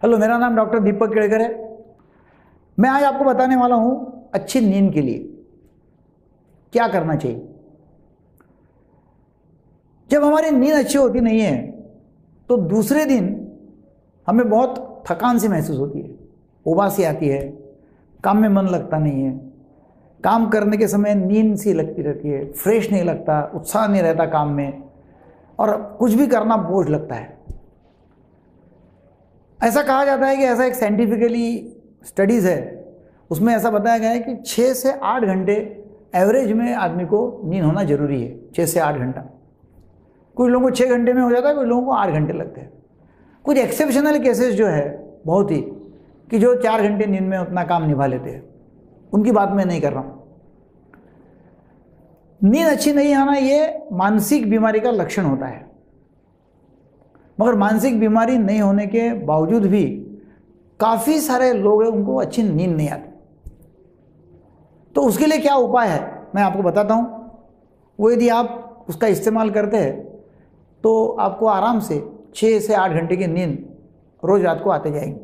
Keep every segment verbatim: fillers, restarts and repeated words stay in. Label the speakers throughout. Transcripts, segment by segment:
Speaker 1: Hello, मेरा नाम doctor दीपक केड़कर है। मैं आज आपको बताने वाला हूं अच्छी नींद के लिए क्या करना चाहिए। जब हमारी नींद अच्छी होती नहीं है तो दूसरे दिन हमें बहुत थकान सी महसूस होती है, उबासी आती है, काम में मन लगता नहीं है, काम करने के समय नींद सी लगती रहती है, फ्रेश नहीं लगता, उत्साह नहीं रहता काम में, और कुछ भी करना बोझ लगता है। ऐसा कहा जाता है कि ऐसा एक साइंटिफिकली स्टडीज़ है, उसमें ऐसा बताया गया है कि छः से आठ घंटे एवरेज में आदमी को नींद होना जरूरी है। छः से आठ घंटा, कुछ लोगों को छः घंटे में हो जाता है, कुछ लोगों को आठ घंटे लगते हैं। कुछ एक्सेप्शनल केसेस जो है बहुत ही कि जो चार घंटे नींद में उतना काम निभा लेते हैं, उनकी बात मैं नहीं कर रहा हूँ। नींद अच्छी नहीं आना ये मानसिक बीमारी का लक्षण होता है, मगर मानसिक बीमारी नहीं होने के बावजूद भी काफ़ी सारे लोग हैं उनको अच्छी नींद नहीं आती। तो उसके लिए क्या उपाय है मैं आपको बताता हूँ। वो यदि आप उसका इस्तेमाल करते हैं तो आपको आराम से छः से आठ घंटे की नींद रोज़ रात को आते जाएगी।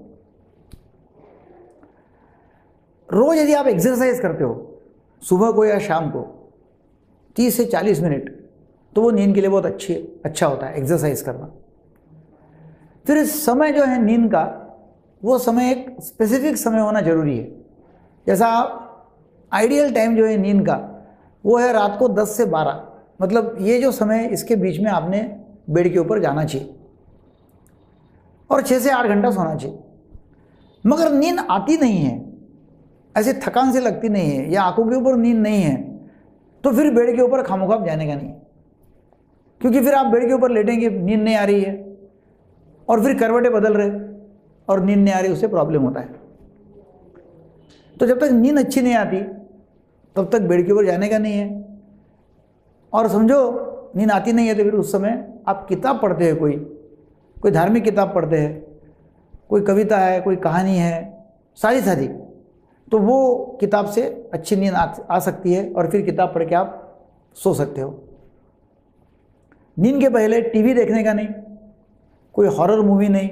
Speaker 1: रोज़ यदि आप एक्सरसाइज करते हो, सुबह को या शाम को तीस से चालीस मिनट, तो वो नींद के लिए बहुत अच्छी अच्छा होता है एक्सरसाइज करना। फिर इस समय जो है नींद का, वो समय एक स्पेसिफिक समय होना जरूरी है। जैसा आइडियल टाइम जो है नींद का वो है रात को दस से बारह, मतलब ये जो समय इसके बीच में आपने बेड के ऊपर जाना चाहिए और छः से आठ घंटा सोना चाहिए। मगर नींद आती नहीं है, ऐसे थकान से लगती नहीं है या आंखों के ऊपर नींद नहीं है, तो फिर बेड के ऊपर खामोखाब जाने का नहीं, क्योंकि फिर आप बेड के ऊपर लेटेंगे, नींद नहीं आ रही है, और फिर करवटें बदल रहे और नींद नहीं आ रही, उससे प्रॉब्लम होता है। तो जब तक नींद अच्छी नहीं आती तब तक बेड के ऊपर जाने का नहीं है। और समझो नींद आती नहीं है तो फिर उस समय आप किताब पढ़ते हैं, कोई कोई धार्मिक किताब पढ़ते हैं, कोई कविता है, कोई कहानी है, सारी सारी, तो वो किताब से अच्छी नींद आ, आ सकती है और फिर किताब पढ़ के आप सो सकते हो। नींद के पहले टीवी देखने का नहीं, कोई हॉरर मूवी नहीं,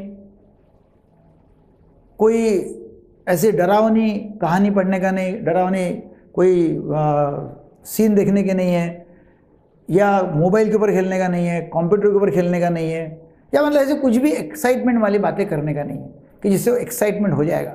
Speaker 1: कोई ऐसी डरावनी कहानी पढ़ने का नहीं, डरावनी कोई आ, सीन देखने के नहीं है, या मोबाइल के ऊपर खेलने का नहीं है, कंप्यूटर के ऊपर खेलने का नहीं है, या मतलब ऐसे कुछ भी एक्साइटमेंट वाली बातें करने का नहीं है कि जिससे वो एक्साइटमेंट हो जाएगा।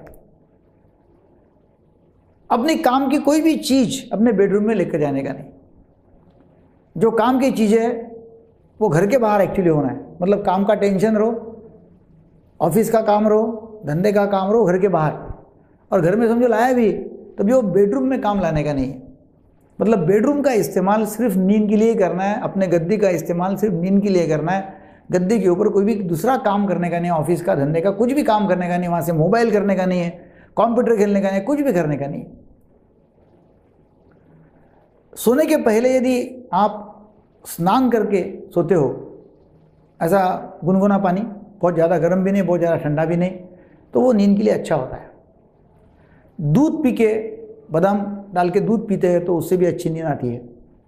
Speaker 1: अपनी काम की कोई भी चीज़ अपने बेडरूम में लेकर जाने का नहीं। जो काम की चीज़ है वो घर के बाहर एक्चुअली होना है, मतलब काम का टेंशन रहो, ऑफिस का काम रहो, धंधे का काम रहो घर के बाहर, और घर में समझो लाया भी तभी वो बेडरूम में काम लाने का नहीं है। मतलब बेडरूम का इस्तेमाल सिर्फ नींद के लिए करना है, अपने गद्दी का इस्तेमाल सिर्फ नींद के लिए करना है। गद्दी के ऊपर कोई भी दूसरा काम करने का नहीं, ऑफिस का, धंधे का कुछ भी काम करने का नहीं, वहाँ से मोबाइल करने का नहीं है, कंप्यूटर खेलने का नहीं, कुछ भी करने का नहीं। सोने के पहले यदि आप स्नान करके सोते हो, ऐसा गुनगुना पानी, बहुत ज़्यादा गर्म भी नहीं, बहुत ज़्यादा ठंडा भी नहीं, तो वो नींद के लिए अच्छा होता है। दूध पी के, बादाम डाल के दूध पीते हैं तो उससे भी अच्छी नींद आती है।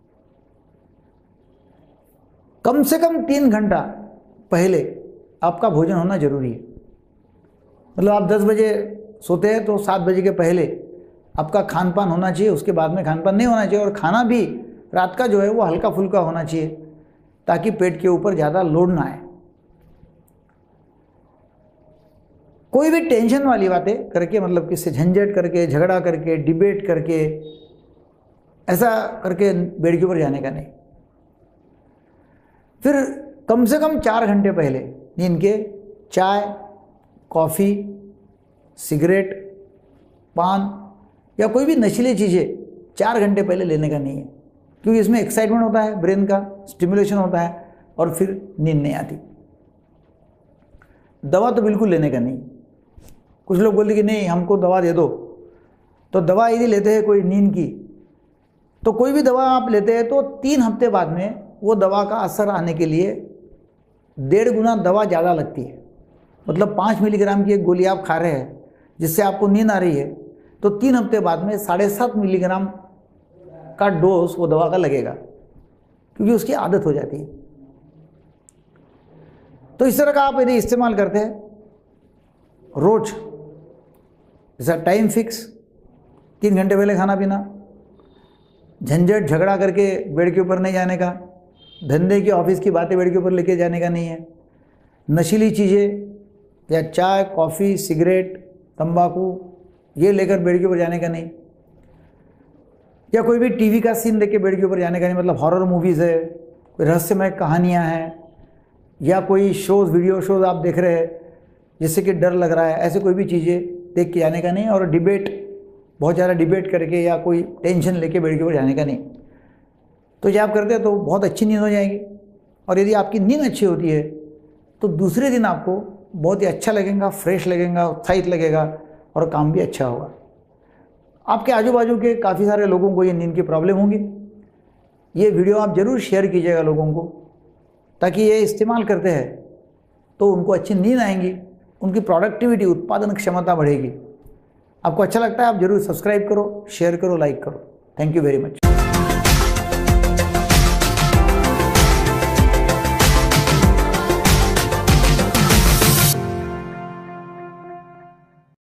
Speaker 1: कम से कम तीन घंटा पहले आपका भोजन होना जरूरी है। मतलब आप दस बजे सोते हैं तो सात बजे के पहले आपका खान पान होना चाहिए, उसके बाद में खान पान नहीं होना चाहिए, और खाना भी रात का जो है वो हल्का फुल्का होना चाहिए ताकि पेट के ऊपर ज़्यादा लोड ना आए। कोई भी टेंशन वाली बातें करके, मतलब किससे झंझट करके, झगड़ा करके, डिबेट करके, ऐसा करके बेड के ऊपर जाने का नहीं। फिर कम से कम चार घंटे पहले नींद के चाय, कॉफ़ी, सिगरेट, पान या कोई भी नशीली चीज़ें चार घंटे पहले लेने का नहीं है, क्योंकि इसमें एक्साइटमेंट होता है, ब्रेन का स्टिमुलेशन होता है और फिर नींद नहीं आती। दवा तो बिल्कुल लेने का नहीं। कुछ लोग बोलते कि नहीं हमको दवा दे दो, तो दवा यदि लेते हैं कोई नींद की, तो कोई भी दवा आप लेते हैं तो तीन हफ्ते बाद में वो दवा का असर आने के लिए डेढ़ गुना दवा ज़्यादा लगती है। मतलब पाँच मिलीग्राम की एक गोली आप खा रहे हैं जिससे आपको नींद आ रही है, तो तीन हफ्ते बाद में साढ़े सात मिलीग्राम का डोज वो दवा का लगेगा, क्योंकि उसकी आदत हो जाती है। तो इस तरह का आप यदि इस्तेमाल करते हैं रोज जैसा टाइम फिक्स, तीन घंटे पहले खाना पीना, झंझट झगड़ा करके बेड के ऊपर नहीं जाने का, धंधे की ऑफिस की बातें बेड के ऊपर लेके जाने का नहीं है, नशीली चीज़ें या चाय कॉफ़ी सिगरेट तंबाकू ये लेकर बेड के ऊपर जाने का नहीं, या कोई भी टीवी का सीन देख के बेड के ऊपर जाने का नहीं, मतलब हॉरर मूवीज़ है, कोई रहस्यमय कहानियाँ हैं, या कोई शोज़ वीडियो शोज़ आप देख रहे हैं जिससे कि डर लग रहा है, ऐसे कोई भी चीज़ें देख के जाने का नहीं। और डिबेट बहुत ज़्यादा डिबेट करके या कोई टेंशन लेके बेड के ऊपर जाने का नहीं। तो जब आप करते हैं तो बहुत अच्छी नींद हो जाएगी। और यदि आपकी नींद अच्छी होती है तो दूसरे दिन आपको बहुत ही अच्छा लगेगा, फ्रेश लगेगा, उत्साहित लगेगा और काम भी अच्छा होगा। आपके आजू बाजू के काफ़ी सारे लोगों को ये नींद की प्रॉब्लम होगी। ये वीडियो आप ज़रूर शेयर कीजिएगा लोगों को, ताकि ये इस्तेमाल करते हैं तो उनको अच्छी नींद आएंगी, उनकी प्रोडक्टिविटी उत्पादन क्षमता बढ़ेगी। आपको अच्छा लगता है आप ज़रूर सब्सक्राइब करो, शेयर करो, लाइक करो। Thank you very much.